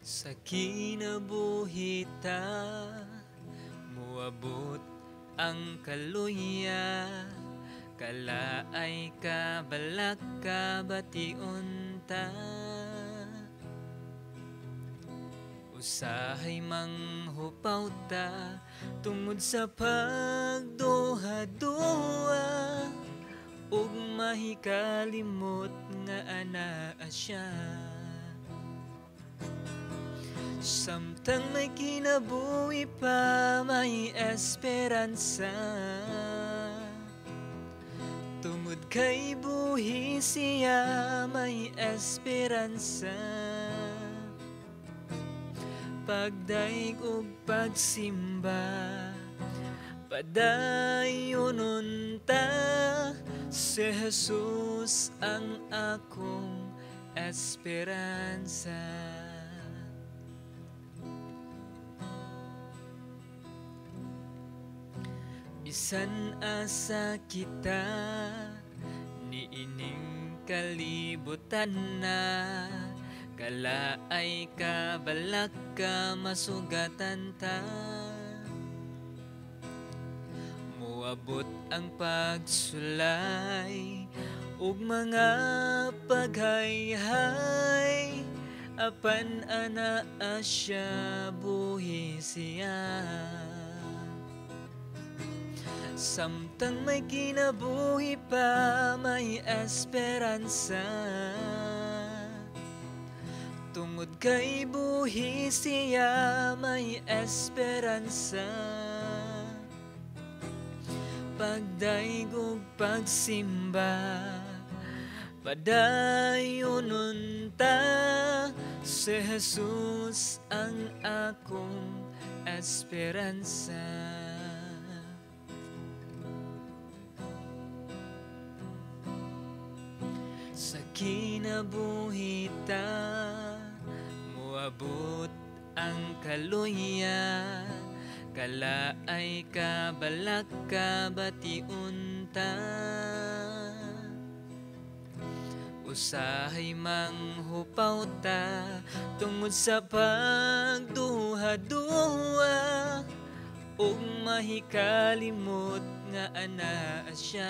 Sa kinabuhita, muabot ang kaluya, kalaay ka balak ka bation ta. Usahay manghupaw ta tungod sa pagduha-duha, ug mahikalimot nga anaa siya. Samtang may kinabuhi pa, may esperansa. Tungod kay buhi siya, may esperansa. Pagdaig ug pagsimba, padayonon ta. Si Jesus ang akong esperansa. Bisan asa kita, niining kalibutan na, kalaay ka balak ka masugatan ta. Muabot ang pagsulay ug mga paghayhay, apan anaa siya buhi siya. Samtang may kinabuhi pa, may esperansa. Tungod kay buhi siya, may esperansa. Pagdaig ug pagsimba, padayonon ta. Si Jesus ang akong esperansa. Sa kinabuhita, muabot ang kaluya, kalaay ka balak ka bation ta. Usahay manghupaw ta tungod sa pagduha-duha, ug mahikalimot nga anaa siya.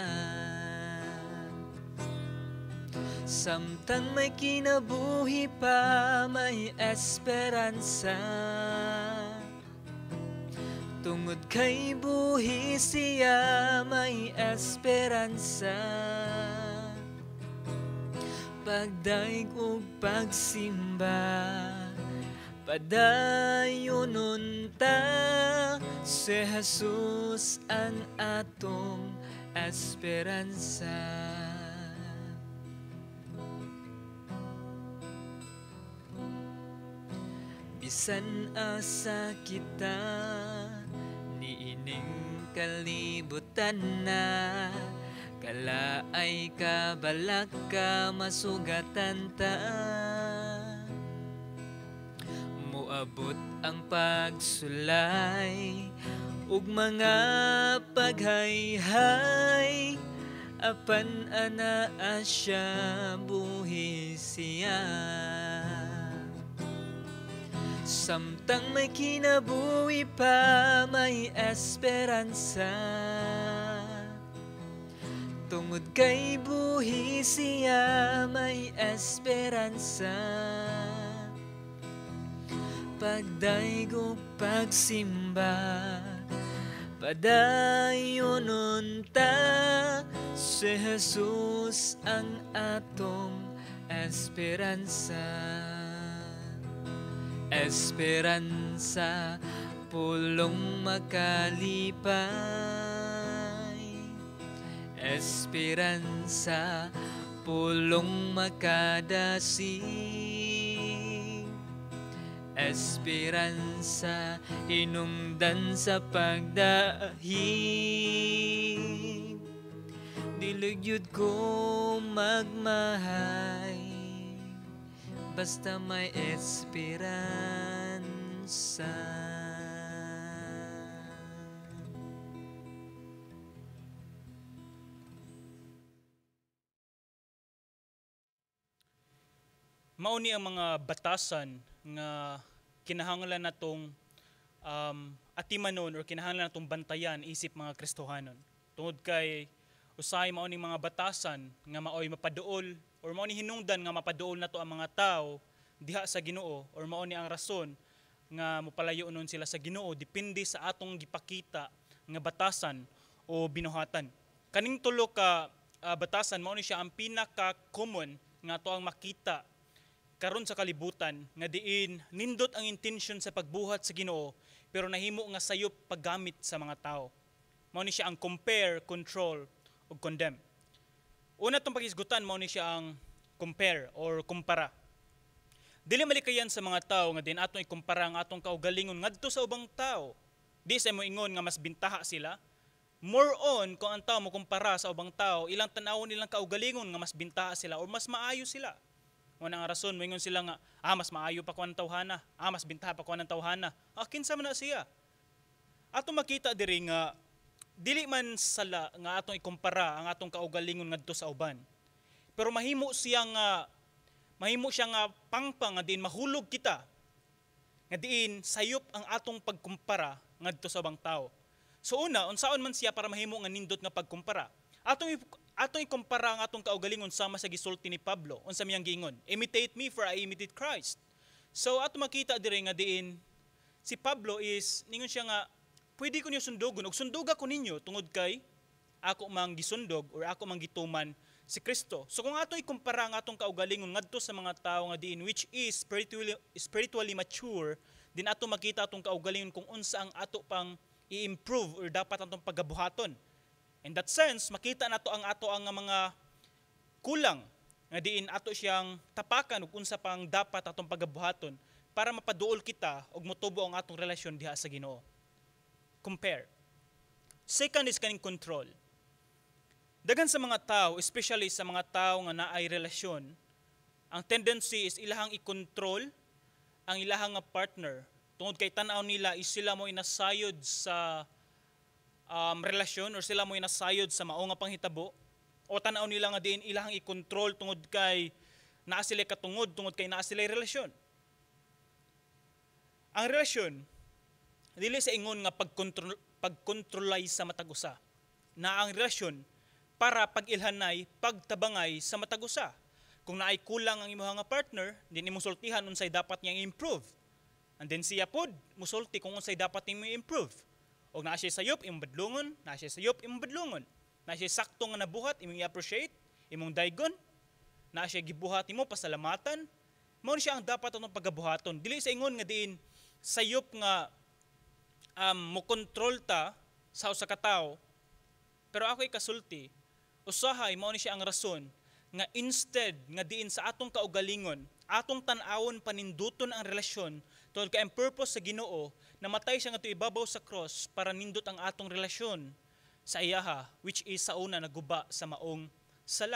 Samtang may kinabuhi pa, may esperansa. Tungod kay buhi siya, may esperansa. Pagdaig ug pagsimba, padayonon ta. Si Jesus ang atong esperansa. Bisan asa kita, niining kalibutan na, kalaay ka balak ka masugatan ta. Muabot ang pagsulay ug mga paghayhay, apan anaa siya buhi siya. Samtang may kinabuhi pa, may esperansa. Tungod kay buhi siya, may esperansa. Pagdaig ug pagsimba, padayonon ta. Si Jesus ang atong esperansa. Esperansa, pulong makalipay. Esperansa, pulong makadasig. Esperansa, hinungdan sa pagdahig. Dilugyod ko magmahay, basta may esperansa. Mao ni ang mga batasan nga kinahanglan natong atimanon or kinahanglan natong bantayan isip mga Kristohanon. Tungod kay usahay mao ning mga batasan nga maoy mapaduol or mao ni hinungdan nga mapaduol nato ang mga tao diha sa Ginoo or mao ni ang rason nga mopalayo nun sila sa Ginoo depende sa atong gipakita nga batasan o binuhatan. Kaning tulo ka batasan mao ni siya ang pinaka-common nga ato ang makita karon sa kalibutan nga diin nindot ang intention sa pagbuhat sa Ginoo pero nahimo nga sayop paggamit sa mga tao. Mao ni siya ang compare, control ug condemn. Una tong paghisgutan mao ni siya ang compare or kumpara. Dili malikayan sa mga tao nga din atong ikumpara ang atong kaugalingon ngadto sa ubang tao. Di sa mo ingon nga mas bintaha sila. More on kung ang tao mo kumpara sa ubang tao, ilang tan-awon nilang kaugalingon nga mas bintaha sila o mas maayo sila. Una nga rason, moingon sila nga, mas maayo pa ko ang tawhana, mas bintaha pa ko ang tawhana. Kinsa man na siya. Ato makita diri nga dili man sala nga atong ikumpara ang atong kaugalingon ngadto sa uban. Pero mahimo siya nga pangpang nga diin mahulog kita. Nga diin sayop ang atong pagkumpara ngadto sa ubang tao. So una, unsaon man siya para mahimo nga nindot nga pagkumpara. Atong ikumpara ang atong kaugalingon sama sa gisulti ni Pablo. Unsa miyang giingon? Imitate me for I imitate Christ. So ato makita diri nga diin si Pablo is ningon siya nga pwede ko niyo sundugon ug sunduga ko ninyo tungod kay ako mang gisundog or ako mang gituman si Kristo. So kung ato ikumpara ang atong kaugalingon ngadto sa mga tao nga diin which is spiritually mature, din ato makita atong kaugalingon kung unsa ang ato pang i-improve or dapat atong pagabuhaton. In that sense, makita nato ang mga kulang nga diin ato siyang tapakan ug unsa pang dapat atong pagabuhaton para mapaduol kita ug motubo ang atong relasyon diha sa Ginoo. Compare. Second is kaning control. Dagan sa mga tao, especially sa mga tao nga naay relasyon, ang tendency is ilahang i-control ang ilahang nga partner. Tungod kay tan-aw nila is sila mo inasayod sa relasyon or sila mo inasayod sa mao nga panghitabo o tan-aw nila nga diin ilahang i-control tungod kay naa sila katungod tungod kay naa sila relasyon. Ang relasyon dili sa ingon nga pagkontrolay sa matag usa. Na ang relasyon para pag-ilhanay, pagtabangay sa matag usa. Kung naay kulang ang imong nga partner, din imong sultihan unsay dapat niyang improve. And then siya pod musulti kung unsay dapat nimo improve. Og naa siya sayop imong badlungon, naa siya sayop imong badlungon. Naa siya sakto nga nabuhat imong i-appreciate, imong daygon. Naa siya gibuhat imo pasalamatan. Mao siya ang dapat atong pagabuhaton. Dili sa ingon nga diin sayop nga mo control ta sa usa ka tawo. Pero ako ikasulti, usahay mao ni siya ang rason nga instead nga diin sa atong kaugalingon, atong tan-awon paninduton ang relasyon tungod kay ang purpose sa Ginoo namatay siya ngadto ibabaw sa cross para nindot ang atong relasyon sa iyaha which is sa una naguba sa maong sala.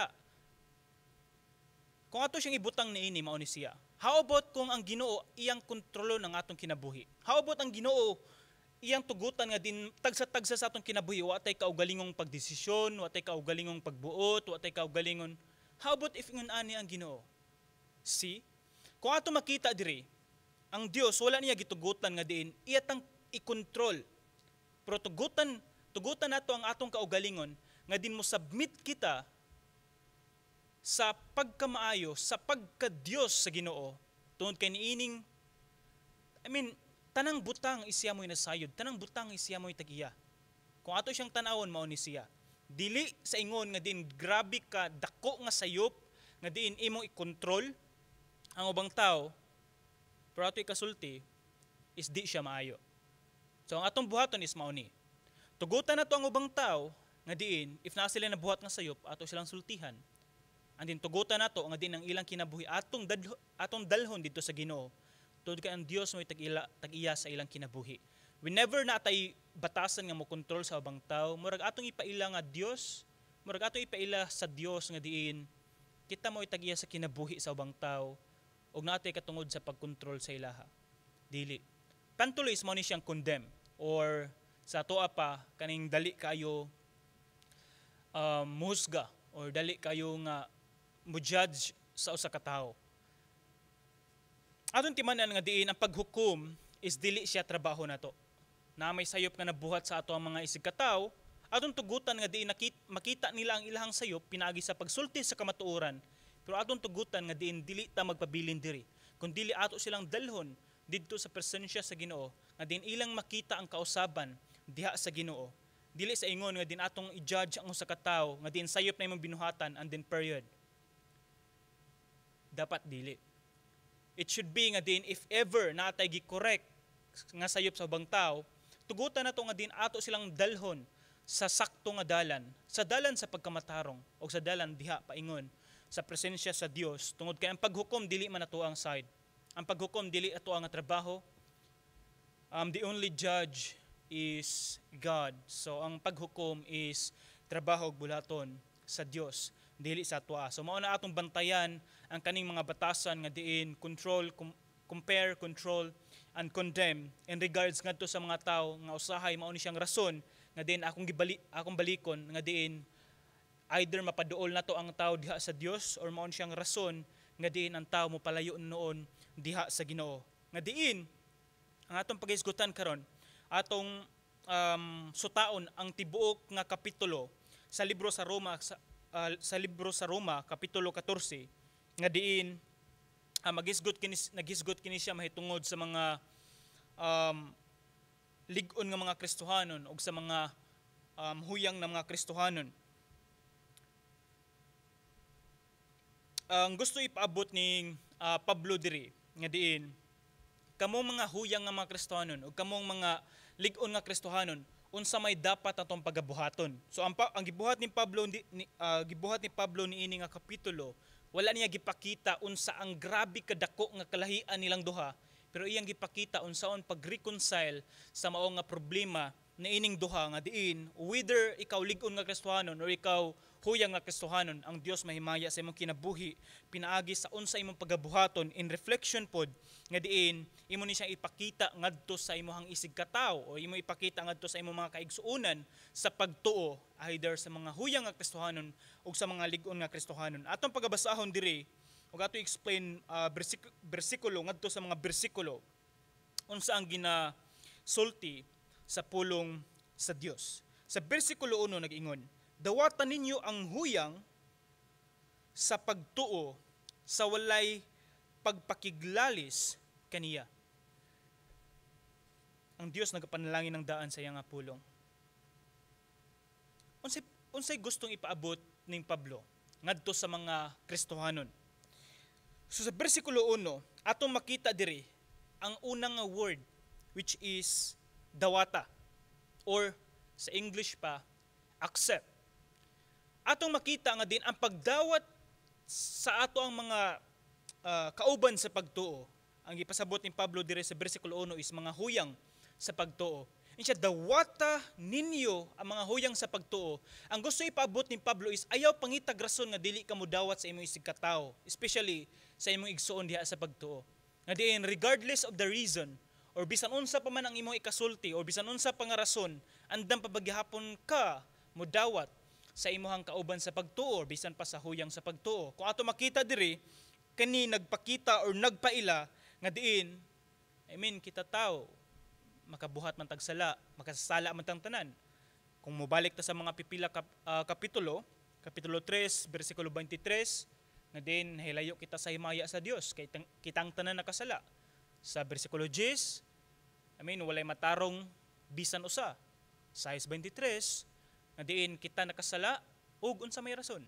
Kung ato siyang ibutang niini mao ni siya. How about kung ang Ginoo iyang kontrolo ng atong kinabuhi? How about ang Ginoo iyang tugutan nga din tagsa-tagsa sa atong kinabuhi wa tay kaugalingong pagdesisyon, wa tay kaugalingong pagbuot, wa tay kaugalingon. How about if ingon ani ang Ginoo? See? Kung ato makita diri, ang Dios wala niya gitugutan nga diin iyatang i-control. Pero tugutan nato ang atong kaugalingon nga din mo submit kita sa pagkamaayo, sa pagka-Dios sa Ginoo. Tungod kay niining tanang butang isya mo'y nasayod, tanang butang isya mo'y tagiya. Kung ato siyang tanawon mao ni siya. Dili sa ingon nga din grabe ka dako nga sayop nga diin imong i-control ang ubang tao. Pero ato ikasulti is di siya maayo. So ang atong buhaton is mao ni. Tugutan nato ang ubang tao nga diin if naa sila nabuhat nga sayop ato silang sultihan. Andin tugutan nato nga diin ang ilang kinabuhi atong dalhon dito sa Ginoo. Tungod kay ang Dios mo'y tag-iya sa ilang kinabuhi. Whenever natay batasan nga mo kontrol sa ubang tao, murag atong ipaila nga Dios, murag atong ipaila sa Dios nga diin kita mo'y tag-iya sa kinabuhi sa ubang tao ug natay katungod sa pagkontrol sa ilaha. Dili. Kantuloy is mao ni siyang condemn or sa atoa pa kaning dali kayo muhusga or dali kayo nga mo-judge sa usa ka tawo. Aton timanan nga diin ang paghukom is dili siya trabaho nato. Na may sayop nga nabuhat sa ato ang mga isig katawo, aton tugutan nga diin makita nila ang ilahang sayop pinaagi sa pagsulti sa kamatuoran. Pero aton tugutan nga diin dili ta magpabilin diri, kun dili ato silang dalhon didto sa presensya sa Ginoo, nga diin ilang makita ang kausaban diha sa Ginoo. Dili sa ingon nga din atong i-judge ang usa ka tawo nga diin sayop na imong binuhatan and then period. Dapat dili. It should be nga din if ever natay gi-correct nga sayop sa ubang tawo, tugutan nato nga din ato silang dalhon sa sakto nga dalan, sa dalan sa pagkamatarong o sa dalan diha paingon sa presensya sa Dios, tungod kay ang paghukom dili man ato ang side. Ang paghukom dili ato ang trabaho. The only judge is God. So ang paghukom is trabaho ug bulaton sa Dios, dili sa ato. So mao na atong bantayan ang kaning mga batasan nga diin control, compare, control, and condemn in regards ngadto sa mga tawo nga usahay mao ni siyang rason nga diin akong balikon nga diin either mapaduol nato ang tawo diha sa Dios or mao ni siyang rason nga diin ang tawo mo palayo noon diha sa Ginoo. Nga diin ang atong paghisgutan karon atong sutaon ang tibuok nga kapitulo sa libro sa Roma sa Roma kapitulo 14 nga diin nagisgot kini siya mahitungod sa mga lig-on nga mga Kristohanon o sa mga huyang na mga Kristohanon. Ang gusto ipaabot ning Pablo diri nga diin kamong mga huyang nga mga Kristohanon o kamong mga lig-on nga Kristohanon unsa may dapat atong pagabuhaton. So ang gibuhat ni Pablo niini nga kapitulo, wala niya gipakita unsa ang grabe kadako nga kalahian nilang duha, pero iyang gipakita unsaon pag-reconcile sa mao nga problema niining duha nga diin whether ikaw lig-on nga Kristohanon or ikaw huyang nga Kristohanon, ang Dios mahimaya sa imong kinabuhi pinaagi sa unsa imong pagabuhaton in reflection pod nga diin imo ni siyang ipakita ngadto sa imong isig katawo o imo ipakita ngadto sa imong mga kaigsuonan sa pagtuo either sa mga huyang nga Kristohanon o sa mga lig-on nga Kristohanon. Atong pagabasahon diri ug ato explain bersikulo ngadto sa mga bersikulo unsa ang ginasulti sa pulong sa Dios. Sa bersikulo 1 nag-ingon, dawatan ninyo ang huyang sa pagtuo sa walay pagpakiglalis kaniya. Ang Dios nagapanalangin ng daan sa iyang pulong. Unsay gustong ipaabot ning Pablo ngadto sa mga Kristohanon. So sa bersikulo 1, atong makita diri ang unang word which is dawata or sa English pa accept. Atong makita nga din ang pagdawat sa ato ang mga kauban sa pagtuo. Ang ipasabot ni Pablo dire sa bersikulo 1 is mga huyang sa pagtuo. Insya dawata ninyo ang mga huyang sa pagtuo. Ang gusto ipaabot ni Pablo is ayaw pangitag rason nga dili ka mo dawat sa imong isig katawo, especially sa imong igsuon diha sa pagtuo. Nga diin regardless of the reason or bisan unsa pa man ang imong ikasulti or bisan unsa pa nga rason, andam pa bagyahapon ka mo dawat sa imong kauban sa pagtuo or bisan pa sa huyang sa pagtuo. Kung ato makita diri kani nagpakita or nagpaila nga diin kita tao makabuhat man tag sala, makasasala man tang tanan. Kung mobalik ta sa mga pipila kapitulo 3 bersikulo 23 nga din hilayo kita sa himaya sa Dios kay kitang tanan nakasala. Sa bersikulo 10 walay matarong bisan usa. Sa 23 nga diin kita nakasala ug unsa may rason.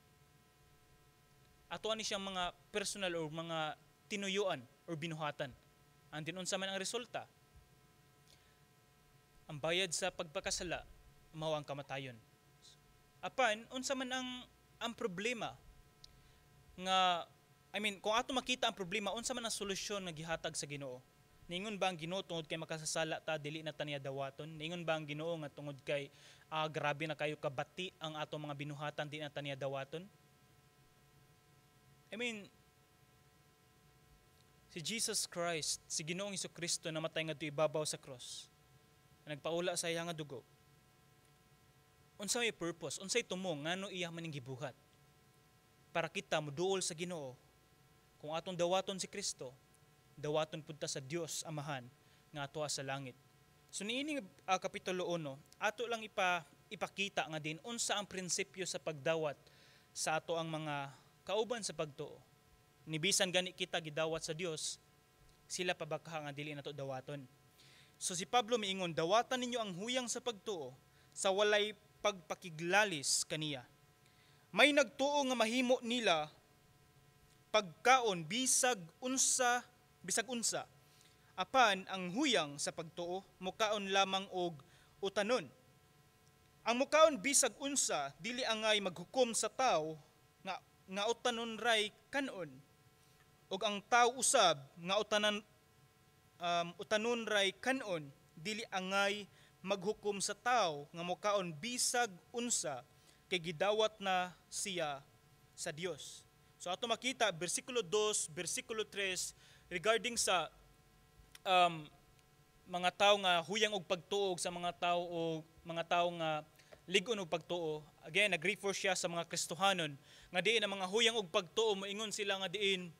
Ato ani siyang mga personal or mga tinuyuan or binuhatan. Andin unsa man ang resulta. Ang bayad sa pagpakasala mao ang kamatayon. Apan unsa man ang problema nga kung ato makita ang problema unsa man ang solusyon nga gihatag sa Ginoo. Ningon ba ang Ginoo tungod kay makasasala ta dili na ta niya dawaton? Ningon ba ang Ginoo nga tungod kay grabe na kayo kabati ang ato mga binuhatan di na ta niya dawaton? Si Jesus Christ, si Ginoong Hesukristo namatay ngadto ibabaw sa cross. Nagpaula sa iya nga dugo. Unsay purpose, unsay tumong ngano iya maning gibuhat? Para kita moduol sa Ginoo. Kung atong dawaton si Kristo, dawaton pud ta sa Dios Amahan nga atoa sa langit. So niini kapitulo 1, ato lang ipakita nga din unsa ang prinsipyo sa pagdawat sa ato ang mga kauban sa pagtuo. Nibisan gani kita gidawat sa Dios, sila pa baka nga dili nato dawaton. So si Pablo miingon, dawatan ninyo ang huyang sa pagtuo sa walay pagpakiglalis kaniya. May nagtuo nga mahimo nila pagkaon bisag unsa. Apan ang huyang sa pagtuo mukaon lamang og utanon. Ang mukaon bisag unsa dili angay maghukom sa tawo nga utanon ray kanon. Og ang tawo usab nga utanon ray kanon dili angay maghukom sa tawo nga mukaon bisag unsa kay gidawat na siya sa Dios. So ato makita bersikulo 2, bersikulo 3 regarding sa mga tawo nga huyang og pagtuo sa mga tawo nga lig-on og pagtuo. Again, nag-refer siya sa mga Kristohanon nga diin ang mga huyang og pagtuo moingon sila nga diin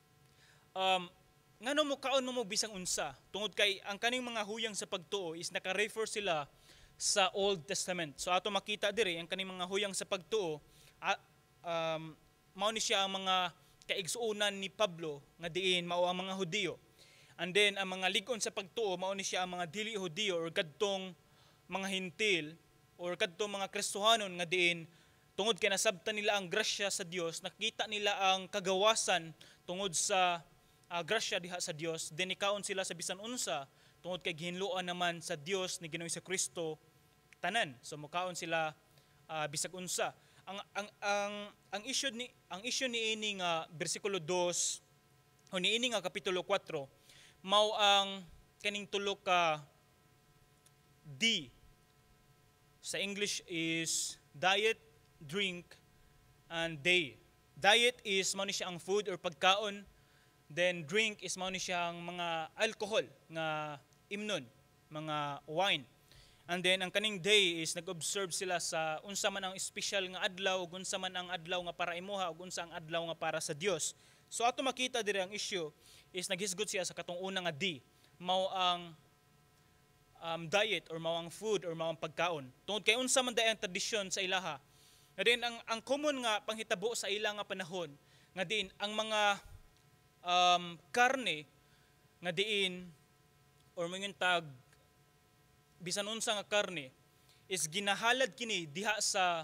ngano mo kaon mo bisang unsa tungod kay ang kaning mga huyang sa pagtuo is naka-refer sila sa Old Testament. So ato makita diri ang kaning mga huyang sa pagtuo mao ni siya ang mga kaigsuonan ni Pablo nga diin mao ang mga Hudiyo. And then ang mga lig-on sa pagtuo mao ni siya ang mga dili Hudiyo or kadtong mga Hintil or kadtong mga Kristohanon nga diin tungod kay nasabtan nila ang grasya sa Dios, nakita nila ang kagawasan tungod sa grasya diha sa Dios, then ikaon sila sa bisan unsa tungod kay gihinluan naman sa Dios ni Ginoong Kristo tanan. So mukaon sila bisag unsa. Ang issue ni ini nga bersikulo 2 o ni ini nga kapitulo 4 mao ang kaning tulo ka D. Sa English is diet, drink, and day. Diet is mao ni siya ang food or pagkaon. Then drink is mao ni siya ang mga alcohol nga imnon, mga wine. And then ang kaning day is nag-observe sila sa unsa man ang special nga adlaw, ug unsa man ang adlaw nga para imuha, ug unsa ang adlaw nga para sa Dios. So ato makita diri ang issue is naghisgot siya sa katong una nga D. Mao ang diet or mao ang food or mao ang pagkaon. Tungod kay unsa man dayon tradisyon sa ilaha. Nga din ang common nga panghitabo sa ilang nga panahon nga din ang mga karne nga diin or mga tag bisan unsa nga karne is ginahalad kini diha sa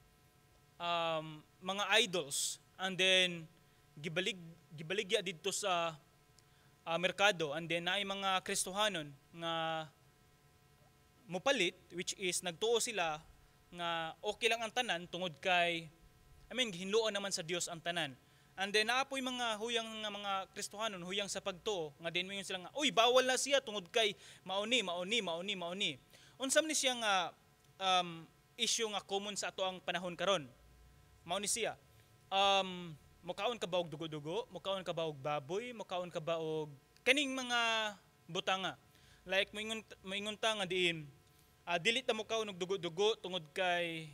mga idols and then gibaligya didto sa merkado and then naay mga Kristohanon nga mupalit, which is nagtuo sila nga okay lang ang tanan tungod kay gihinluan naman sa Dios ang tanan. And then naapoy mga huyang nga mga Kristohanon huyang sa pagtuo nga din mingon sila nga uy bawal na siya tungod kay mauni. Unsa man ni siya nga issue nga common sa ato ang panahon karon. Mao ni siya. Mukaon ka ba og dugo-dugo, mukaon ka ba og baboy, mukaon ka ba og kaning mga butanga. Like moingon ta nga diin dili ta mukaon og dugo-dugo tungod kay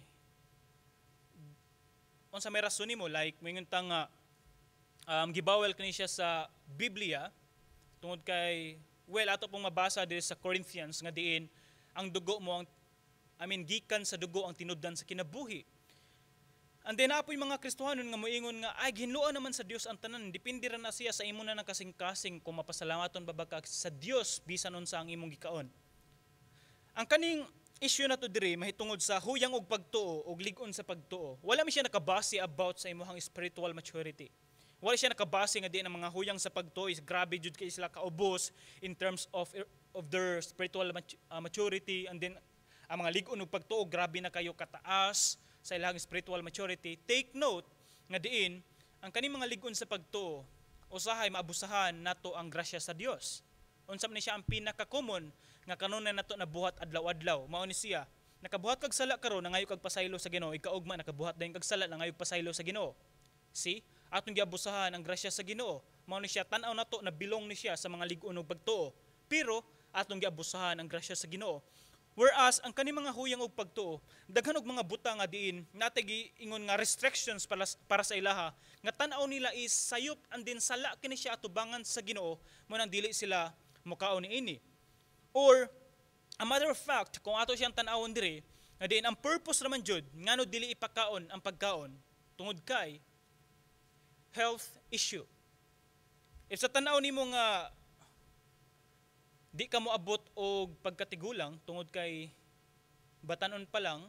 unsa may rason nimo, like moingon ta nga gibawal kani siya sa Biblia tungod kay ato pong mabasa diri sa Corinthians nga diin ang dugo mo gikan sa dugo ang tinubdan sa kinabuhi. And then apoy mga Kristohanon nga moingon nga ay ginluan naman sa Dios ang tanan, depende ra na siya sa imo na nakasing-kasing kung mapasalamaton ba ka sa Dios bisan unsa ang imong gikaon. Ang kaning issue na to diri mahitungod sa huyang og pagtuo og lig-on sa pagtuo. Wala mi siya nakabase about sa imong spiritual maturity. Wala siya nakabase nga di ang mga huyang sa pagtuo is grabe jud kay sila kaubos in terms of their spiritual maturity, and then ang mga lig-on og pagtuo grabe na kayo kataas sa ilang spiritual maturity. Take note nga diin ang kaning mga lig-on sa pagtuo usahay maabusahan nato ang grasya sa Dios. Unsa man ni siya ang pinaka-common nga kanunay nato nabuhat adlaw-adlaw. Mao ni siya nakabuhat kag sala karon nangayo kag pasaylo sa Ginoo, ikaugma nakabuhat dayon kag sala nangayo pasaylo sa Ginoo. See, atong giabusahan ang grasya sa Ginoo. Mao ni siya tan-aw nato na bilong ni siya sa mga lig-on og pagtuo. Pero atong giabusahan ang grasya sa Ginoo. Whereas ang kani mga huyang og pagtuo, daghan og mga buta nga diin natay ingon nga restrictions para sa ilaha nga tan-aw nila is sayop and din sala kini siya atubangan sa Ginoo mo nang dili sila mokaon niini. Or a matter of fact, kung ato siyang tan-awon diri, nga diin ang purpose naman jud ngano dili ipakaon ang pagkaon tungod kay health issue. If sa tan-aw nimo nga di ka moabot og pagkatigulang tungod kay batanon pa lang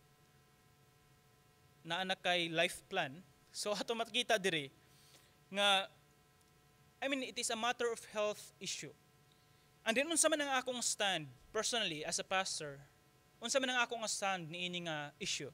naa kay life plan, so ato makita diri nga it is a matter of health issue. And then unsa man ang akong stand personally as a pastor, unsa man ang akong stand niini nga issue,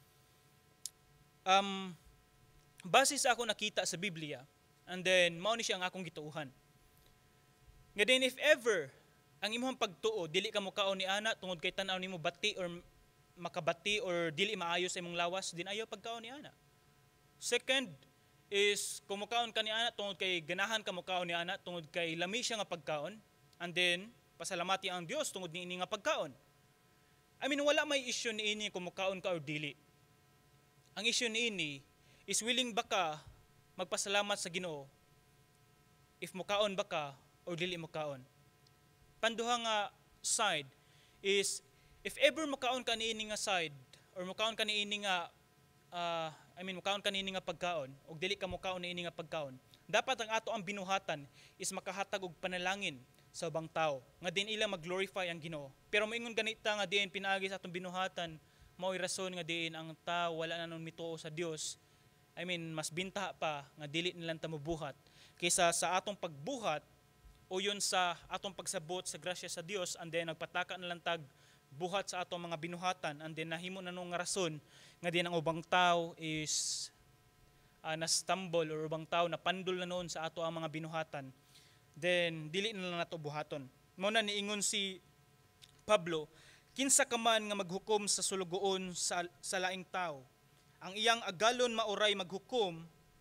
base sa ako nakita sa Biblia, and then mao ni siya ang akong gituuhan. Nga din if ever ang imong pagtuo dili ka mokaon ni ana tungod kay tan-aw nimo bati or makabati or dili maayo sa imong lawas, din ayaw pagkaon ni ana. Second is kung mokaon ka ni ana tungod kay ganahan ka mokaon ni ana tungod kay lami siya nga pagkaon, and then pasalamati ang Dios tungod niini nga pagkaon. Wala may issue niini kung mokaon ka or dili. Ang issue niini is willing ba ka magpasalamat sa Ginoo if mokaon ba ka or dili mokaon. Panduha nga side is if ever mokaon ka niini nga side or mokaon ka niini nga mokaon ka niini nga pagkaon o dili ka mokaon niini nga pagkaon, dapat ang ato ang binuhatan is makahatag og panalangin sa ubang tao nga din ila mag-glorify ang Ginoo. Pero moingon ganita nga diin pinaagi sa atong binuhatan, mao'y rason nga diin ang tao wala na nun mituo sa Dios. Mas binta pa nga dili nilang tamubuhat kaysa sa atong pagbuhat o yun sa atong pagsabot sa grasya sa Dios, and then nagpataka na lang tag buhat sa atong mga binuhatan, and then nahimo na nung rason nga din ang ubang tao is na-stumble or ubang tao na pandol na noon sa ato ang mga binuhatan, then dili na lang nato buhaton. Muna niingon si Pablo, kinsa ka man nga maghukom sa sulugoon sa laing tao, ang iyang agalon mauray maghukom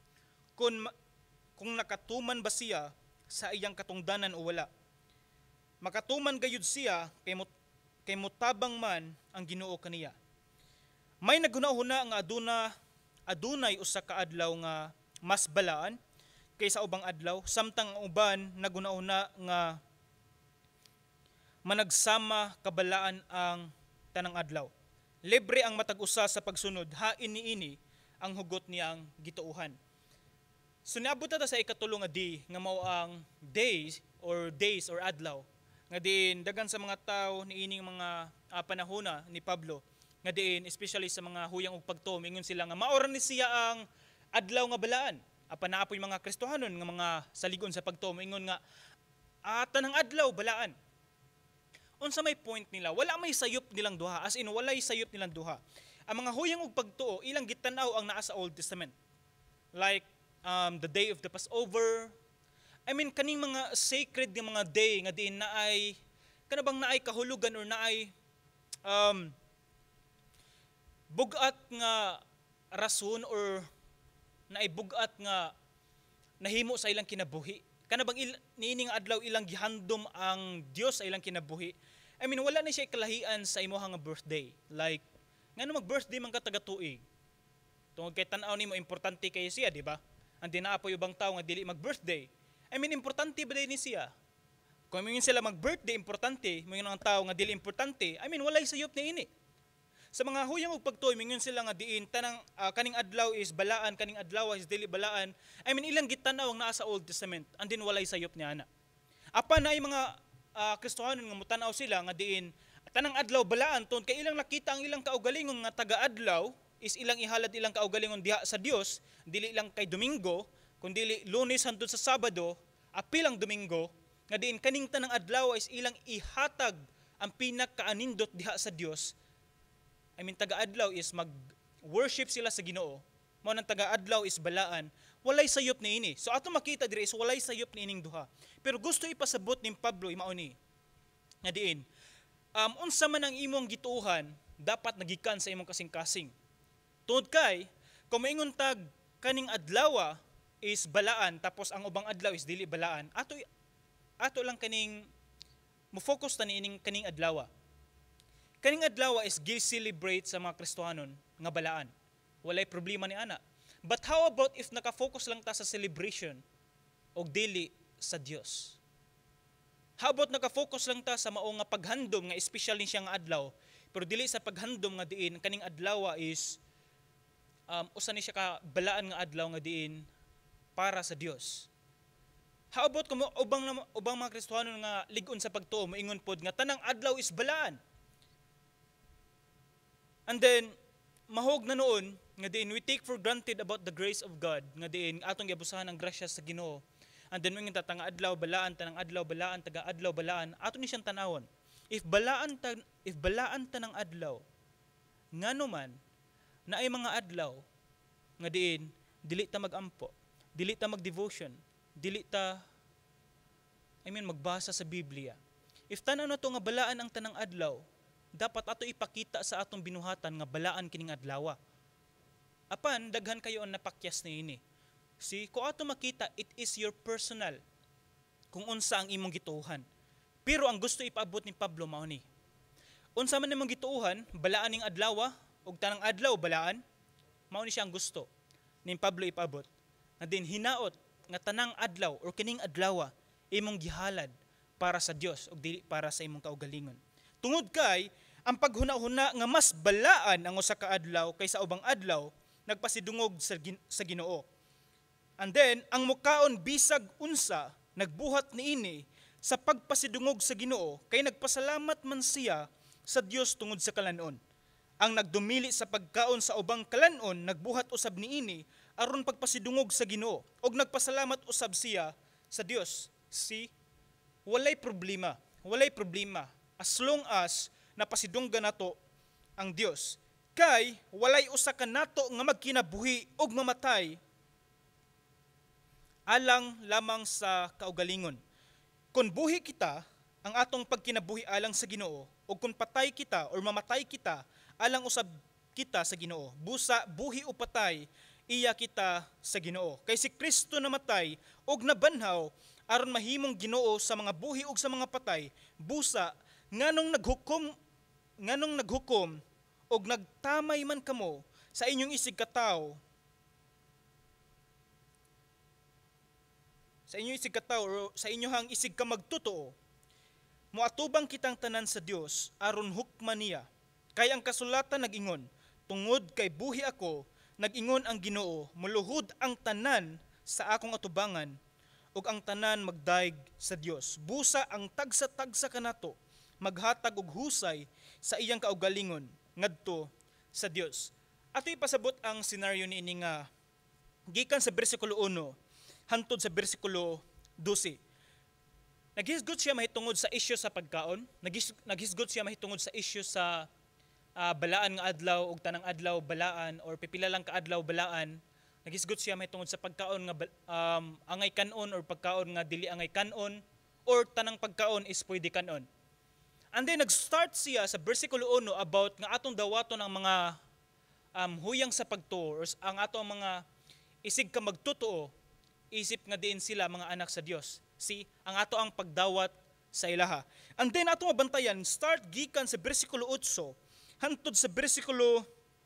kung nakatuman ba siya sa iyang katungdanan o wala. Makatuman gayud siya kay mutabang man ang Ginoo kaniya. May naghuna-huna nga adunay usa ka adlaw nga mas balaan kaysa ubang adlaw, samtang ang uban naghuna-huna nga managsama kabalaan ang tanang adlaw. Libre ang matag usa sa pagsunod, hain niini ang hugot niyang gituuhan. So niabot ta sa ikatulong nga di nga mao ang days or adlaw nga diin dagan sa mga tao niining mga panahona ni Pablo nga diin especially sa mga huyang og pagtuo, ingon sila nga maora ni siya ang adlaw nga balaan. Apan naapoy mga Kristohanon nga mga saligon sa pagtuo, ingon nga tanang adlaw balaan. Unsa may point nila? Wala may sayop nilang duha, as in walay sayop nilang duha. Ang mga huyang og pagtuo ilang gitanaw ang naa sa Old Testament, like the day of the Passover. Kaning mga sacred nga mga day nga diin naay kanabang naay kahulugan or naay bugat nga rason or naay bugat nga nahimo sa ilang kinabuhi. Kanabang niini nga adlaw ilang gihandom ang Dios sa ilang kinabuhi. Wala na siya kalahian sa imuha nga birthday. Like ngano mag-birthday man ka taga-tuig. Tungod kay tan-aw nimo importante kay siya, di ba? Andi naapoy ubang tao nga dili mag-birthday. Importante ba ni siya? Kung mingon sila mag-birthday, importante, mingon ang tao nga dili importante, walay sayop ni ini. Sa mga huyang og pagtuoy, mingon sila nga diin tanang kaning adlaw is balaan, kaning adlaw is dili balaan. Ilang gitanaw ang naa sa Old Testament, andin walay sayop ni ana. Apan naay mga Kristohanon nga mutanaw sila nga diin tanang adlaw balaan tungod kay ilang nakita ang ilang kaugalingon nga taga-adlaw is ilang ihalad ilang kaugalingon diha sa Dios, dili lang kay Domingo, kundi Lunes hangtod sa Sabado, apilang Domingo, nga diin kaning tanang adlaw is ilang ihatag ang pinakaanindot diha sa Dios. Taga-adlaw is mag-worship sila sa Ginoo. Mao nang taga-adlaw is balaan. Walay sayop ni ini. So ato makita diri is walay sayop ni ining duha. Pero gusto ipasabot ni Pablo mao ni nga diin unsa man ang imong gituuhan dapat nagikan sa imong kasing-kasing. Tungod kay kung maingon tag kaning adlaw is balaan tapos ang ubang adlaw is dili balaan, ato lang kaning mo-focus ta niining kaning adlaw. Kaning adlaw is gi-celebrate sa mga Kristohanon nga balaan. Walay problema ni ana. But how about if naka-focus lang ta sa celebration o dili sa Dios? How about naka-focus lang ta sa mao nga paghandom nga espesyal ni siya nga adlaw, pero dili sa paghandom nga diin kaning adlaw is usa ni siya ka balaan nga adlaw nga diin para sa Dios. How about kung ubang mga Kristohanon nga lig-on sa pagtuo moingon pod nga tanang adlaw is balaan. And then mahog na noon nga diin we take for granted about the grace of God nga diin atong giabusahan ang grasya sa Ginoo. And then moingon ta nga adlaw balaan tanang adlaw balaan taga adlaw balaan ato ni siyang tanawon. If balaan tanang adlaw ngano man na ay mga adlaw nga diin dili ta magampo, dili ta magdevotion, dili ta magbasa sa Biblia. If tanaw na to nga balaan ang tanang adlaw, dapat ato ipakita sa atong binuhatan nga balaan kining adlaw. Apan daghan kayo ang napakyas niini. Kung ato makita, it is your personal kung unsa ang imong gituuhan. Pero ang gusto ipaabot ni Pablo mao ni. Unsa man imong gituuhan, balaan ning adlaw ug tanang adlaw balaan, mao ni siya ang gusto ni Pablo ipaabot. Nga din hinaot nga tanang adlaw or kining adlaw imong gihalad para sa Dios ug dili para sa imong kaugalingon. Tungod kay ang paghuna-huna nga mas balaan ang usa ka adlaw kaysa ubang adlaw nagpasidungog sa Ginoo. And then, ang mukaon bisag unsa, nagbuhat niini sa pagpasidungog sa Ginoo, kay nagpasalamat man siya sa Dios tungod sa kalanon. Ang nagdumili sa pagkaon sa ubang kalanon, nagbuhat usab niini, aron pagpasidungog sa Ginoo, og nagpasalamat usab siya sa Dios. Walay problema, as long as napasidunggan nato ang Dios. Kay, walay usa ka nato nga magkinabuhi og mamatay, alang lamang sa kaugalingon. Kung buhi kita, ang atong pagkinabuhi alang sa Ginoo, o kung patay kita or mamatay kita, alang usab kita sa Ginoo. Buhi o patay, iya kita sa Ginoo. Kay si Kristo namatay og nabanhaw aron mahimong Ginoo sa mga buhi ug sa mga patay. Busa nganong naghukom og nagtamay man kamo sa inyong isig katawo, o sa inyohang isig ka magtotoo, moatubang kitang tanan sa Dios aron hukman niya. Kay ang kasulatan nag-ingon, tungod kay buhi ako, nag-ingon ang Ginoo, muluhod ang tanan sa akong atubangan, ug ang tanan magdaig sa Dios. Busa ang tagsa-tagsa kanato, maghatag og husay sa iyang kaugalingon ngadto sa Dios. Ato ipasabot ang senaryo niini nga gikan sa bersikulo 1 hantod sa bersikulo 12. Naghisgot siya mahitungod sa isyu sa pagkaon, naghisgot siya mahitungod sa isyu sa balaan nga adlaw ug tanang adlaw balaan or pipila lang ka adlaw balaan. Naghisgot siya mahitungod sa pagkaon nga angay kanon or pagkaon nga dili angay kanon or tanang pagkaon is pwede kanon. And then nag-start siya sa bersikulo 1 about nga atong dawaton ang mga huyang sa pagtuo or ang atong mga isig ka magtotoo, isip nga diin sila mga anak sa Dios. Ang ato ang pagdawat sa ilaha. And then ato mabantayan, start gikan sa bersikulo 8 hantod sa bersikulo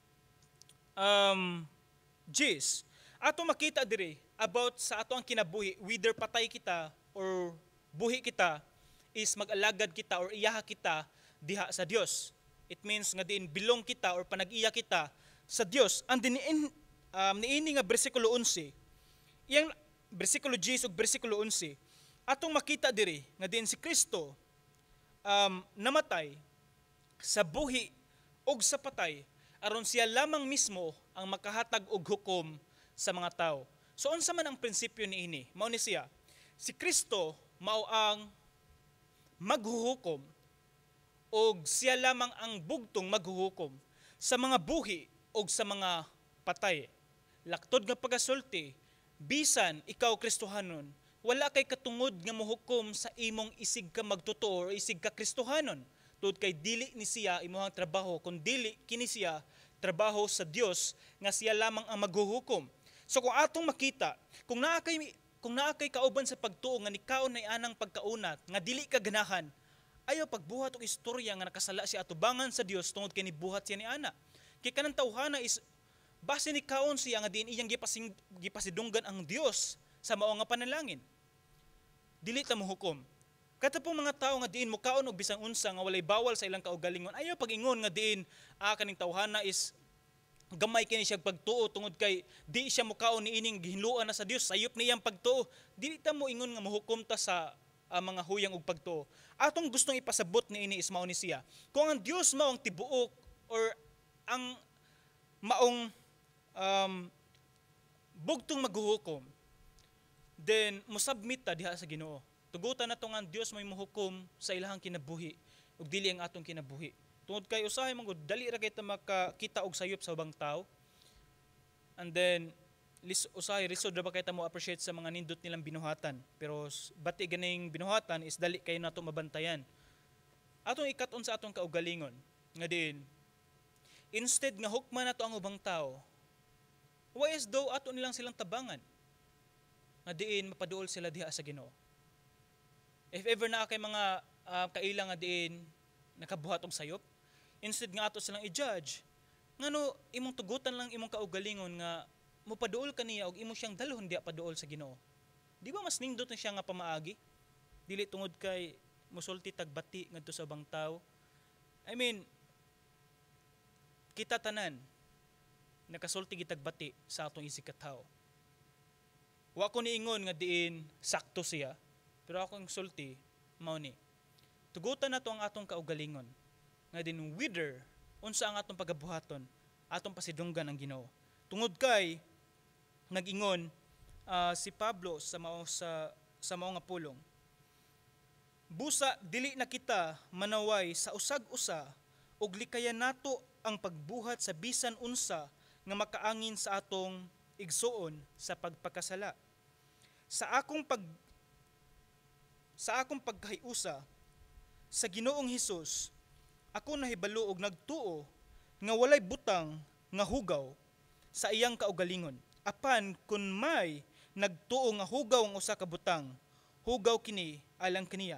10. Ato makita diri about sa ato ang kinabuhi, whether patay kita or buhi kita, is mag-alagad kita or iyaha kita diha sa Dios. It means nga diin bilong kita or panag-iya kita sa Dios. And then niini nga bersikulo 11, iyang bersikulo 10 ug bersikulo 11, atong makita diri nga diin si Kristo namatay sa buhi ug sa patay aron siya lamang mismo ang makahatag og hukom sa mga tao. So unsa man ang prinsipyo niini? Mao ni siya. Si Kristo mao ang maghuhukom ug siya lamang ang bugtong maghuhukom sa mga buhi ug sa mga patay. Laktod nga pagasulti, bisan ikaw Kristohanon, wala kay katungod nga mohukom sa imong isig ka magtotoo o isig ka Kristohanon. Tungod kay dili ni siya imong trabaho, kun dili kini siya trabaho sa Dios nga siya lamang ang maghuhukom. So kung atong makita, kung naa kay kauban sa pagtuo nga nikaon nay anang pagkaunat nga dili ka ganahan, ayaw pagbuhat og istorya nga nakasala siya atubangan sa Dios tungod kay nibuhat siya ni ana. Kay kanang tawhana is base ni kaon siya nga diin iyang gipasidunggan ang Dios sa mao nga panalangin. Dili ta mo hukom. Katapong mga tao nga diin mo kaon og bisan unsa nga walay bawal sa ilang kaugalingon, ayaw pag-ingon nga diin kaning tawhana is gamay kini siya pagtuo tungod kay di siya mukaon ni ining gihinluan na sa Dios, sayop niyang pagtuo. Dili ta mo ingon nga mohukom ta sa mga huyang og pagtuo. Atong gustong ipasabot ni ini is mao ni siya. Kung ang Dios mao ang tibuok or ang maong bugtong maghuhukom, then musubmit ta diha sa Ginoo. Tugutan na ang Dios may muhukom sa ilahang kinabuhi ug dili ang atong kinabuhi. Tungod kay usahay man gud dali ra kay ta makakita og sayop sa ubang tao. And then usahay risod ra ba kay ta mo appreciate sa mga nindot nilang binuhatan. Pero bati ganing binuhatan is dali kay nato mabantayan. Atong ikat-on sa atong kaugalingon nga diin instead nga hukman nato ang ubang tao, why is daw ato nilang silang tabangan? Nga diin mapaduol sila diha sa Ginoo. If ever na kay mga kaila nga diin nakabuhat og sayop, instead nga ato silang i-judge, ngano imong tugutan lang imong kaugalingon nga mopaduol kaniya og imo siyang dalhon diha paduol sa Ginoo. Di ba mas nindot na siya nga pamaagi? Dili tungod kay musulti tagbati ngadto sa ubang tao. I mean, kita tanan nakasulti gitagbati sa atong isikataw. Wa ko niingon nga diin sakto siya, pero akong sulti mao ni. Tugutan nato ang atong kaugalingon nga din whether unsa ang atong pagabuhaton, atong pasidunggan ang Ginoo. Tungod kay nag-ingon si Pablo sa mao nga pulong. Busa dili na kita manaway sa usag-usa ug likayan nato ang pagbuhat sa bisan unsa nga makaangin sa atong igsuon sa pagpakasala. Sa akong paghiusa sa Ginoong Hesus, ako nahibalo og nagtuo nga walay butang nga hugaw sa iyang kaugalingon. Apan kun may nagtuo nga hugaw ang usa ka butang, hugaw kini alang kaniya.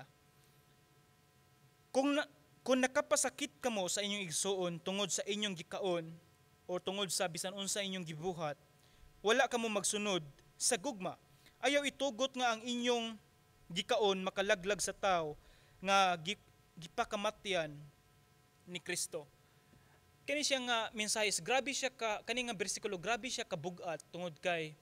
Kung nakapasakit kamo sa inyong igsuon tungod sa inyong gikaon o tungod sa bisan unsa inyong gibuhat, wala kamo magsunod sa gugma. Ayaw itugot nga ang inyong gikaon makalaglag sa tao nga gipakamatyan ni Kristo. Kani siya nga mensahe, grabe siya ka kani nga bersikulo, grabe siya kabugat tungod kay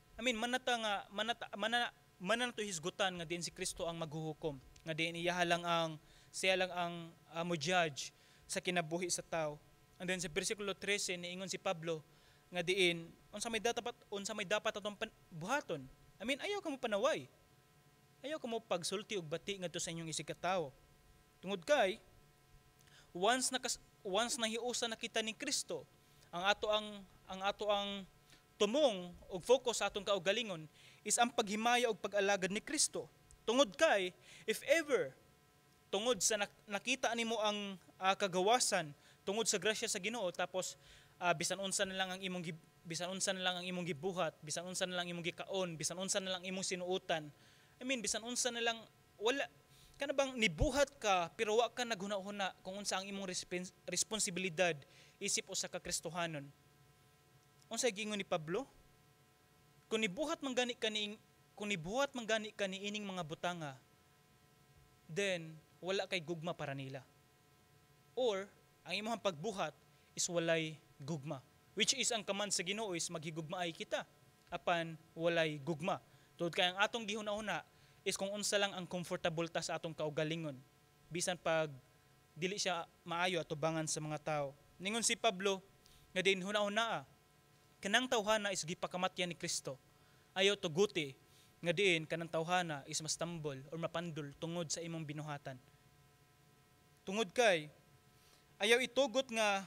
mananato hisgutan nga din si Kristo ang maghuhukom, nga din siya lang ang mo-judge sa kinabuhi sa tao. And then sa bersikulo 13 niingon si Pablo nga diin unsa may dapat atong buhaton. I mean, ayaw ka mo panaway. Ayaw ka mo pagsulti og bati ngadto sa inyong isikatawo. Tungod kay once nahiusa na kita ni Kristo, ang ato ang tumong og focus sa atong kaugalingon is ang paghimaya og pag-alagad ni Kristo. Tungod kay if ever tungod sa nakita nimo ang kagawasan tungod sa grasya sa Ginoo tapos bisan unsa na lang ang imong gibuhat, bisan unsa na lang imong gikaon, bisan unsa na lang imong sinuotan. I mean, bisan unsa na lang wala kana bang nibuhat ka pero wa ka naghuna-huna kung unsa ang imong responsibilidad isip usa ka Kristohanon. Unsa gingon ni Pablo? Kung nibuhat man gani ka ni ining mga butanga, then wala kay gugma para nila. Or ang imong pagbuhat is walay gugma. Which is ang command sa Ginoo is maghigugmaay kita apan walay gugma. Tungod kay ang atong gihuna-huna is kung unsa lang ang comfortable ta sa atong kaugalingon. Bisan pag dili siya maayo atubangan sa mga tao. Ningon si Pablo nga din huna-huna kanang tawhana is gipakamatyan ni Kristo. Ayaw tuguti nga diin kanang tawhana is mastambol or mapandol tungod sa imong binuhatan. Tungod kay ayaw itugot nga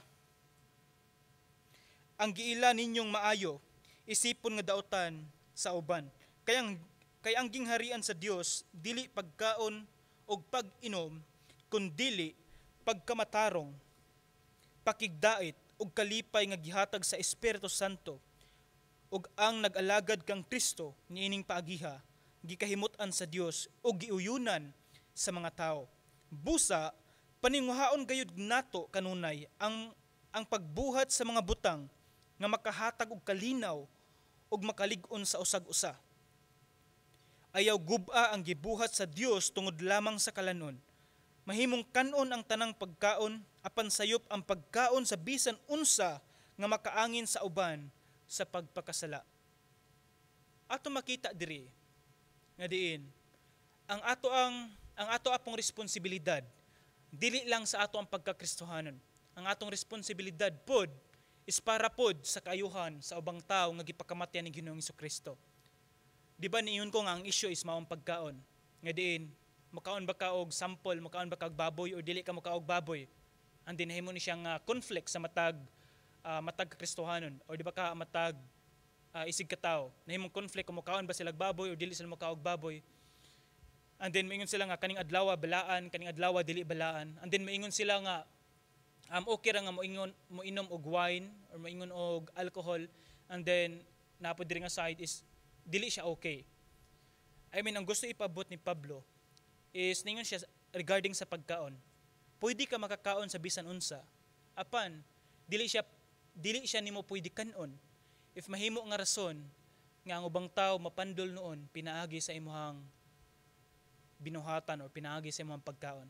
ang giila ninyong maayo isipon nga daotan sa uban. Kay ang gingharian sa Dios dili pagkaon og pag-inom kundi pagkamatarong, pakigdait ug kalipay nga gihatag sa Espiritu Santo. Ug ang nag-alagad kang Kristo niining paagiha gikahimut-an sa Dios ug giuyunan sa mga tao. Busa paninguhaon gayud nato kanunay ang pagbuhat sa mga butang nga makahatag og kalinaw ug makalig-on sa usag-usa. Ayaw gub-a ang gibuhat sa Dios tungod lamang sa kalanon. Mahimong kanon ang tanang pagkaon apan sayop ang pagkaon sa bisan unsa nga makaangin sa uban sa pagpakasala. Ato makita diri nga diin ang ato apong responsibilidad dili lang sa ato ang pagkakristohanon. Ang atong responsibilidad pod is para pod sa kaayuhan sa ubang tao nga gipakamatyan ni Ginoong Hesukristo. Di ba niyon ko nga ang issue is maong pagkaon. Nga diin, makaon ba ka og sample, makaon ba ka og baboy o dili ka makaog baboy? And then himo ni siyang conflict sa matag kristohanon o di ba ka matag isig ka tao. Nahimong conflict kung makaon ba sila baboy o dili sila makaog baboy. And then maingon sila nga kaning adlaw balaan, kaning adlaw dili balaan. And then maingon sila nga okay ra nga moinom og wine or moingon og alcohol, and then napod diri nga side is dili siya okay. I mean, ang gusto ipabot ni Pablo is ningon siya regarding sa pagkaon. Pwede ka makakaon sa bisan unsa. Apan dili siya nimo pwede kanon if mahimo nga rason nga ang ubang tao mapandol noon pinaagi sa imuhang binuhatan o pinaagi sa imuhang pagkaon.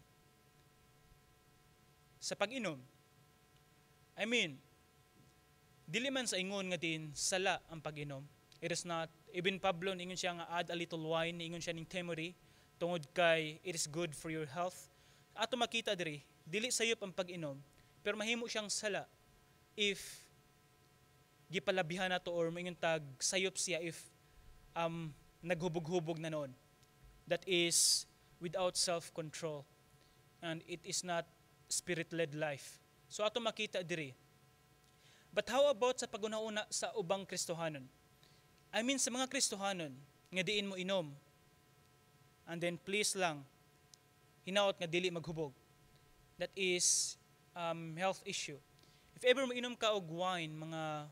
Sa pag-inom, I mean, dili man sa ingon nga din sala ang pag-inom. It is not, even Pablo, ingon siya nga add a little wine, ingon siya ning Timothy, tungod kay it is good for your health. Ato makita diri, dili sayop ang pag-inom, pero mahimo siyang sala if gipalabihan nato or maingon tag sayop siya if naghubog-hubog na noon. That is without self-control. And it is not spirit-led life. So ato makita diri. But how about sa pag-una sa ubang Kristohanon? I mean sa mga Kristohanon nga diin mo inom. And then please lang hinaot nga dili maghubog. That is health issue. If ever mo inom ka og wine, mga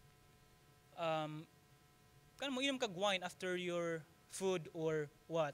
kan mo inom ka wine after your food or what.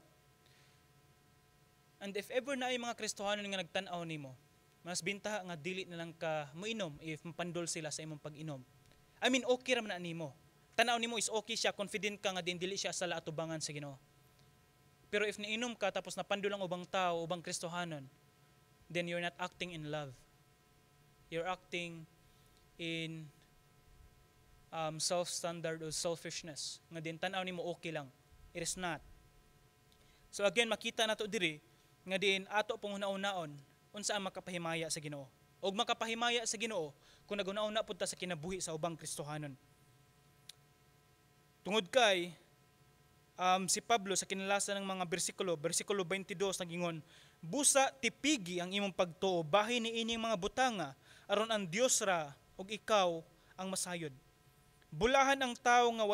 And if ever na ay mga Kristohanon nga nagtan-aw nimo, mas bintaha nga dili na lang ka moinom if mapandol sila sa imong pag-inom. I mean, okay ra man na nimo. Tan-aw nimo is okay siya, confident ka nga din dili siya sala atubangan sa Ginoo. Pero if niinom ka tapos napandol ang ubang tao, ubang Kristohanon, then you're not acting in love. You're acting in self-standard or selfishness. Nga din tan-aw nimo okay lang. It is not. So again, makita nato diri nga din ato pong hunaon-naon unsa ang makapahimaya sa Ginoo. Og makapahimaya sa Ginoo kung nagunaon pud ta sa kinabuhi sa ubang Kristohanon. Tungod kay si Pablo sa kinalasan ng mga bersikulo 22 nagingon, busa tipigi ang imong pagtuo bahin ni ining mga butanga aron ang Dios ra ug ikaw ang masayod. Bulahan ang tao nga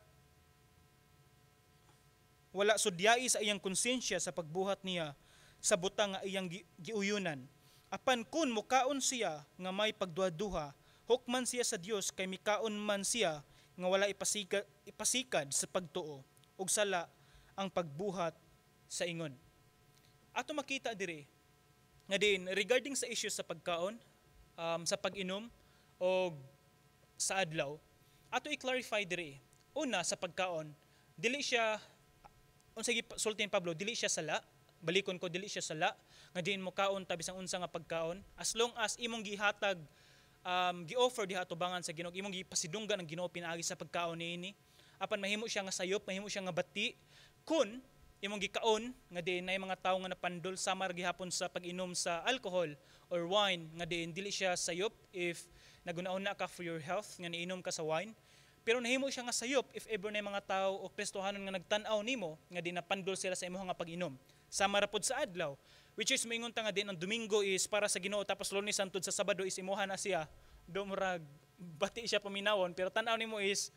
wala sudyai sa iyang konsensya sa pagbuhat niya sa butang nga iyang giuyunan. Apan kun mukaon siya nga may pagduha-duha, hukman siya sa Dios kay mikaon man siya nga wala ipasikad sa pagtuo ug sala ang pagbuhat sa ingon. Ato makita diri nga din regarding sa issue sa pagkaon, sa pag-inom o sa adlaw, ato i-clarify diri. Una sa pagkaon, dili siya unsay sultin Pablo, dili siya sala. Balikon ko, dili siya sala nga diin mo kaon ta bisang unsa nga pagkaon as long as imong gihatag gi-offer diha atubangan sa Ginoo, imong gipasidunggan ang Ginoo pinaagi sa pagkaon niini. Apan mahimo siya nga sayop, mahimo siya nga bati kun imong gikaon nga diin nay mga tawo nga napandol samar gihapon sa pag-inom sa alcohol or wine nga diin dili siya sayop if nagunauna ka for your health nga niinom ka sa wine. Pero nahimo siya nga sayop if ever na mga tao o Kristohanon nga nagtan-aw nimo nga di napandol sila sa imong nga pag-inom. Sama ra pod sa adlaw, which is maingon ta nga din ang Domingo is para sa Ginoo tapos Lunes santod sa Sabado is imuha na siya. Do murag bati siya paminawon pero tan-aw nimo is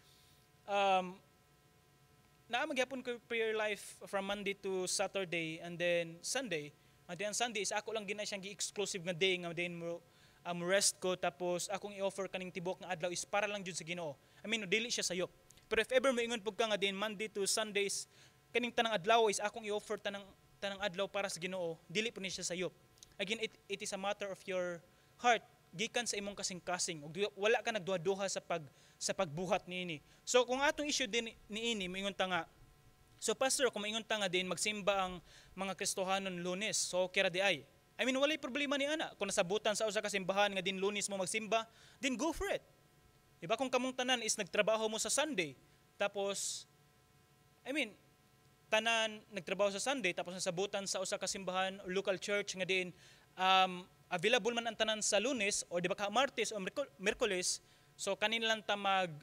naa magyapon ko prayer life from Monday to Saturday and then Sunday. And then Sunday is ako lang gina siyang gi-exclusive nga day nga din mo rest ko tapos akong i-offer kaning tibok nga adlaw is para lang jud sa Ginoo. I mean, dili siya sayop. Pero if ever moingon pug ka nga din Monday to Sundays kaning tanang adlaw is akong i-offer tanang tanang adlaw para sa Ginoo, dili po ni siya sayop. Again, it is a matter of your heart gikan sa imong kasing-kasing ug wala ka nagduha-duha sa pagbuhat niini. So kung atong issue din niini moingon ta nga, so pastor, kung moingon ta nga din magsimba ang mga Kristohanon Lunes, so kira di ay. I mean, walay problema ni ana. Kung nasabutan sa usa ka simbahan nga din Lunes mo magsimba, then go for it. Diba kung kamong tanan is nagtrabaho mo sa Sunday, tapos I mean, tanan nagtrabaho sa Sunday tapos nasabutan sa usa ka simbahan or local church nga din available man ang tanan sa Lunes o di ba ka Martes o Miyerkules, so kanin lang ta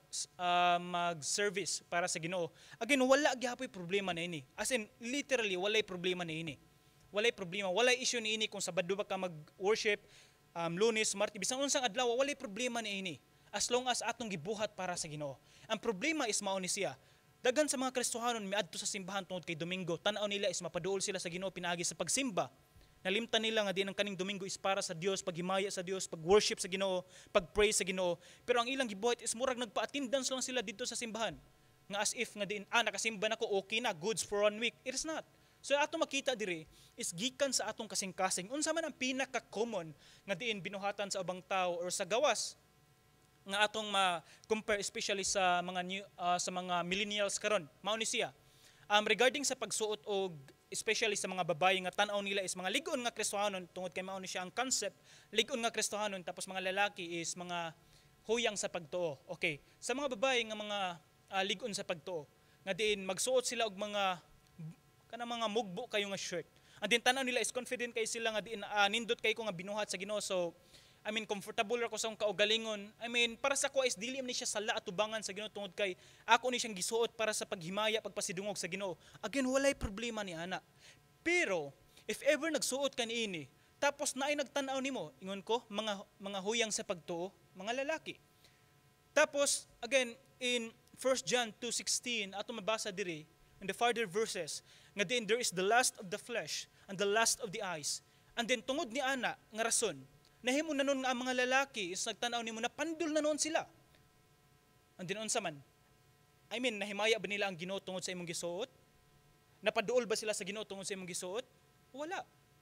mag-service para sa Ginoo. Again, wala gyapon problema na ini. As in literally walay problema na ini. Walay problema, walay issue ni ini kung Sabado ba ka mag-worship, Lunes, Martes, bisan unsang adlaw, walay problema ni ini. As long as atong gibuhat para sa Ginoo. Ang problema is mao ni siya. Dagan sa mga Kristohanon miadto sa simbahan tungod kay Domingo, tan-aw nila is mapaduol sila sa Ginoo pinaagi sa pagsimba. Nalimtan nila nga din ang kaning Domingo is para sa Dios, paghimaya sa Dios, pag-worship sa Ginoo, pag-pray sa Ginoo. Pero ang ilang gibuhat is murag nagpa-attendance lang sila dito sa simbahan. Nga as if nga din nakasimba na ko, okay na, goods for 1 week. It is not. So ato makita diri is gikan sa atong kasing-kasing. Unsa man ang pinaka-common nga diin binuhatan sa ubang tao or sa gawas nga atong ma-compare especially sa mga millennials karon. Mao ni siya. Regarding sa pagsuot og especially sa mga babae nga tan-aw nila is mga lig-on nga Kristohanon tungod kay mao ni siya ang concept, lig-on nga Kristohanon tapos mga lalaki is mga huyang sa pagtuo. Okay. Sa mga babae nga mga lig-on sa pagtuo nga diin magsuot sila og mga mga mugbo kayo nga shirt. And then tanaw nila is confident kay sila nga diin nindot kay ko nga binuhat sa Ginoo. So I mean comfortable ra ko sa akong kaugalingon. I mean para sa ko is dili ni siya sala atubangan sa Ginoo tungod kay ako ni siyang gisuot para sa paghimaya pagpasidungog sa Ginoo. Again walay problema ni ana. Pero if ever nagsuot ka niini tapos naay nagtan-aw nimo, ingon ko mga huyang sa pagtuo, mga lalaki. Tapos again in 1 John 2:16 ato mabasa diri in the further verses nga din there is the lust of the flesh and the lust of the eyes. And then tungod ni ana nga rason nahimo na nun nga ang mga lalaki is nagtanaw nimo na pandul na noon sila. And then unsa man? I mean nahimaya ba nila ang Ginoo tungod sa imong gisuot? Napaduol ba sila sa Ginoo tungod sa imong gisuot? Wala.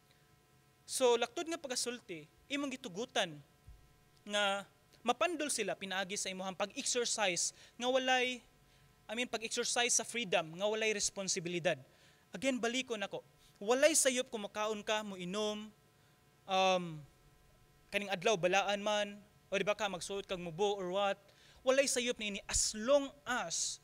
So laktod nga pagasulti, imong gitugutan nga mapandol sila pinaagi sa imong pag-exercise nga walay pag-exercise sa freedom nga walay responsibilidad. Again, baliko nako. Walay sayop kung makaon ka, mo inom, kaning adlaw balaan man, o di ba ka magsuot kag mubo or what. Walay sayop niini as long as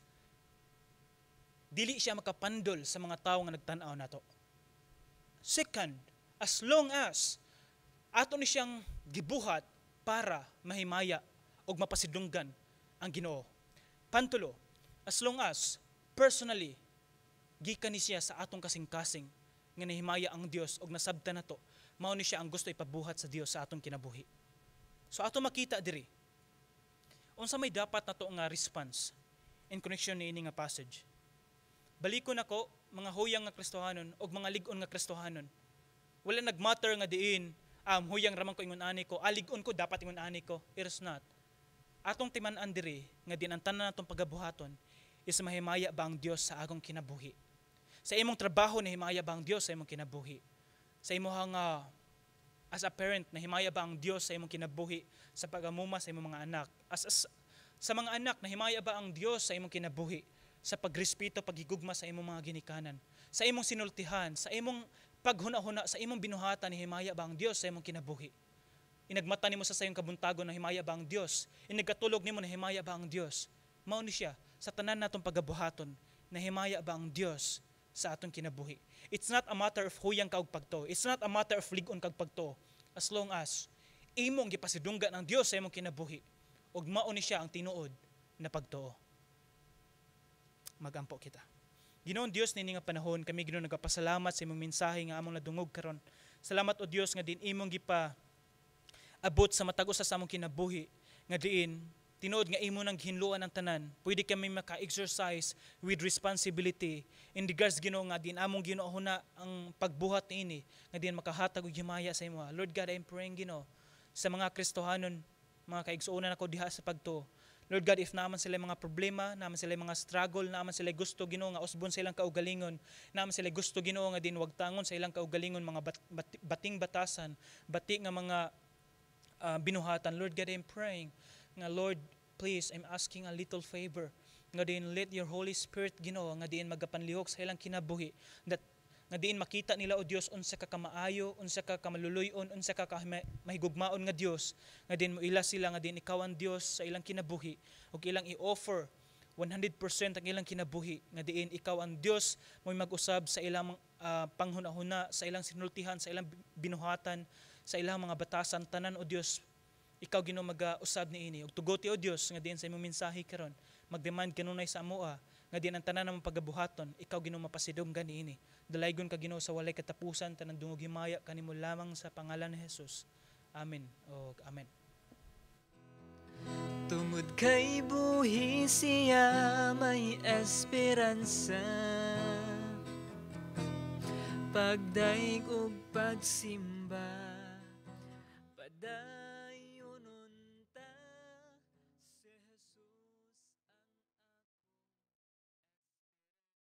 dili siya makapandol sa mga tawo nga nagtan-aw nato. Second, as long as ato ni siyang gibuhat para mahimaya og mapasidunggan ang Ginoo. Pantulo, as long as personally gikan ni siya sa atong kasing-kasing nga nahimaya ang Dios og nasabtan nato, mao ni siya ang gusto ipabuhat sa Dios sa atong kinabuhi. So ato makita diri unsa may dapat nato nga response in connection niini nga passage. Balikon nako mga huyang nga Kristohanon og mga lig-on nga Kristohanon. Wala nagmatter nga diin huyang raman ko ingon ani ko, lig-on ko dapat ingon ani ko. It is not. Atong timan-an diri nga din ang tanan natong pagabuhaton is mahimaya ba ang Dios sa akong kinabuhi. Sa imong trabaho nahimaya ba ang Dios sa imong kinabuhi? Sa imong as a parent nahimaya ba ang Dios sa imong kinabuhi sa pagamuma sa imong mga anak? Sa mga anak nahimaya ba ang Dios sa imong kinabuhi sa pagrespeto, paghigugma sa imong mga ginikanan? Sa imong sinultihan, sa imong paghuna-huna, sa imong binuhatan nahimaya ba ang Dios sa imong kinabuhi? Inagmata nimo sa sayong kabuntagon nahimaya ba ang Dios? Inagkatulog nimo nahimaya ba ang Dios? Mao ni siya sa tanan natong pagabuhaton nahimaya ba ang Dios sa atong kinabuhi. It's not a matter of huyang kag pagtuo. It's not a matter of lig-on kag pagtuo. As long as imong gipasidunggan ang Dios sa imong kinabuhi ug mao ni siya ang tinuod na pagtuo. Magampo kita. Ginoon Dios nini nga panahon kami Ginoo nagapasalamat sa imong mensahe nga among nadungog karon. Salamat o Dios nga din imong gipa abot sa matag-usa sa among kinabuhi nga diin tinuod nga imo nang hinluan ang tanan, pwede kami maka-exercise with responsibility in regards Ginoo nga din among Ginoo huna ang pagbuhat niini nga din makahatag og himaya sa imo. Lord God, I'm praying Ginoo sa mga Kristohanon, mga kaigsuonan ako diha sa pagtuo. Lord God, if naman sila mga problema, naman sila mga struggle, naman sila gusto Ginoo nga usbon sa ilang kaugalingon, naman sila gusto Ginoo nga din wagtangon sa ilang kaugalingon, mga bating batasan, bati nga mga binuhatan. Lord God, I'm praying nga Lord, please, I'm asking a little favor nga din let your Holy Spirit Ginoo nga din magapanlihok sa ilang kinabuhi, that nga diin makita nila o Dios unsa ka kamaayo, unsa ka kamaluluyon, unsa ka mahigugmaon nga Dios, nga din mo ila sila nga din ikaw ang Dios sa ilang kinabuhi ug ilang i-offer 100% ang ilang kinabuhi, nga diin ikaw ang Dios mo mag-usab sa ilang panghunahuna, sa ilang sinultihan, sa ilang binuhatan, sa ilang mga batasan tanan o Dios. Ikaw Ginoo mag-usab niini ug tugoti o Dios nga diin sa imong mensahe karon magdemand kanunay sa amoa nga diin ang tanan namang pagabuhaton ikaw Ginoo mapasidunggan niini. Dalaygon ka Ginoo sa walay katapusan tanang dungog himaya kanimo lamang sa pangalan ni Jesus. Amen. O amen. Tungod kay buhi siya may esperansa, pagdaig ug pagsimba,